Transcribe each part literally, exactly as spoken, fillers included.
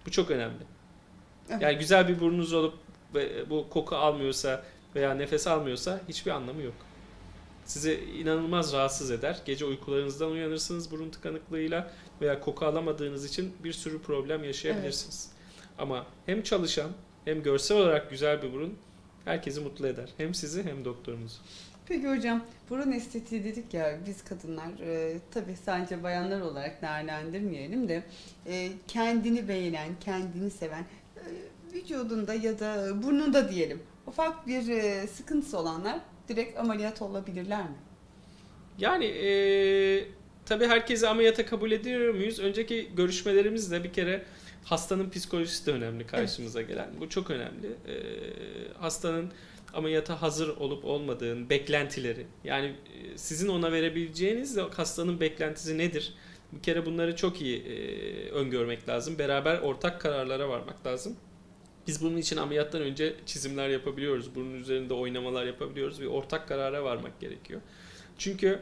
Bu çok önemli. Evet. Yani güzel bir burnunuz olup ve bu koku almıyorsa veya nefes almıyorsa hiçbir anlamı yok. Sizi inanılmaz rahatsız eder. Gece uykularınızdan uyanırsınız burun tıkanıklığıyla veya koku alamadığınız için bir sürü problem Evet. yaşayabilirsiniz. Ama hem çalışan hem görsel olarak güzel bir burun herkesi mutlu eder. Hem sizi hem doktorunuzu. Peki hocam, burun estetiği dedik ya, biz kadınlar e, tabii sadece bayanlar olarak değerlendirmeyelim de e, kendini beğenen, kendini seven, e, vücudunda ya da burnunda diyelim ufak bir e, sıkıntısı olanlar direkt ameliyat olabilirler mi? Yani eee tabii herkesi ameliyata kabul ediyor muyuz? Önceki görüşmelerimizde bir kere hastanın psikolojisi de önemli Evet. karşımıza gelen. Bu çok önemli. Eee, hastanın ameliyata hazır olup olmadığın beklentileri. Yani e, sizin ona verebileceğiniz de hastanın beklentisi nedir? Bir kere bunları çok iyi e, öngörmek lazım. Beraber ortak kararlara varmak lazım. Biz bunun için ameliyattan önce çizimler yapabiliyoruz. Bunun üzerinde oynamalar yapabiliyoruz ve ortak karara varmak gerekiyor. Çünkü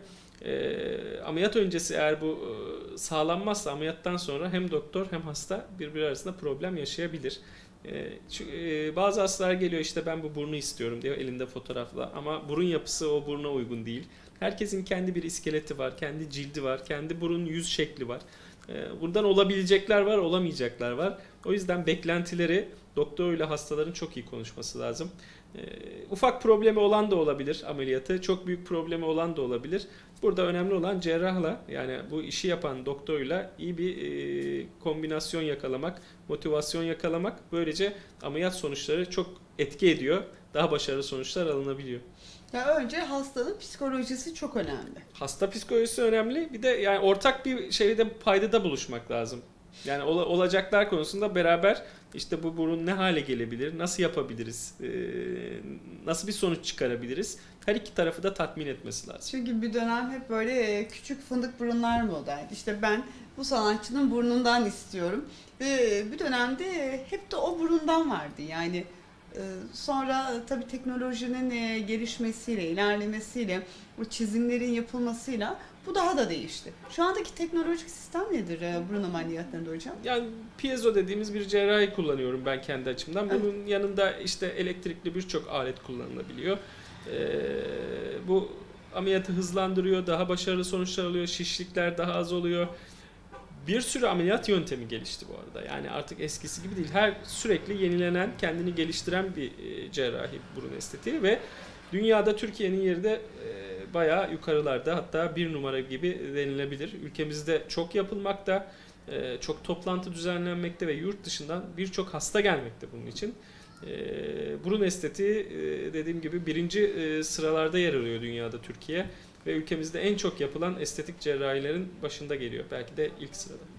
e, ameliyat öncesi eğer bu e, sağlanmazsa ameliyattan sonra hem doktor hem hasta birbiri arasında problem yaşayabilir. E, çünkü, e, bazı hastalar geliyor işte ben bu burnu istiyorum diyor elinde fotoğrafla ama burun yapısı o buruna uygun değil. Herkesin kendi bir iskeleti var, kendi cildi var, kendi burun yüz şekli var. E, buradan olabilecekler var, olamayacaklar var. O yüzden beklentileri doktoruyla hastaların çok iyi konuşması lazım. E, ufak problemi olan da olabilir ameliyatı, çok büyük problemi olan da olabilir. Burada önemli olan cerrahla yani bu işi yapan doktoruyla iyi bir e, kombinasyon yakalamak, motivasyon yakalamak. Böylece ameliyat sonuçları çok etki ediyor. Daha başarılı sonuçlar alınabiliyor. Ya önce hastanın psikolojisi çok önemli. Hasta psikolojisi önemli. Bir de yani ortak bir şeyde paydada buluşmak lazım. Yani ola- olacaklar konusunda beraber işte bu burun ne hale gelebilir, nasıl yapabiliriz, e, nasıl bir sonuç çıkarabiliriz. Her iki tarafı da tatmin etmesi lazım. Çünkü bir dönem hep böyle e, küçük fındık burunlar modaydı. İşte ben bu sanatçının burnundan istiyorum. Ve bir dönemde hep de o burundan vardı. Yani e, sonra tabii teknolojinin e, gelişmesiyle, ilerlemesiyle, o çizimlerin yapılmasıyla bu daha da değişti. Şu andaki teknolojik sistem nedir e, burun ameliyatlarında hocam? Yani piezo dediğimiz bir cerrahi kullanıyorum ben kendi açımdan. Evet. Bunun yanında işte elektrikli birçok alet kullanılabiliyor. Ee, bu ameliyatı hızlandırıyor, daha başarılı sonuçlar alıyor, şişlikler daha az oluyor. Bir sürü ameliyat yöntemi gelişti bu arada. Yani artık eskisi gibi değil. Her sürekli yenilenen, kendini geliştiren bir e, cerrahi burun estetiği ve dünyada Türkiye'nin yeri de e, bayağı yukarılarda hatta bir numara gibi denilebilir. Ülkemizde çok yapılmakta, e, çok toplantı düzenlenmekte ve yurt dışından birçok hasta gelmekte bunun için. E, burun estetiği e, dediğim gibi birinci e, sıralarda yer alıyor dünyada Türkiye ve ülkemizde en çok yapılan estetik cerrahilerin başında geliyor. Belki de ilk sırada.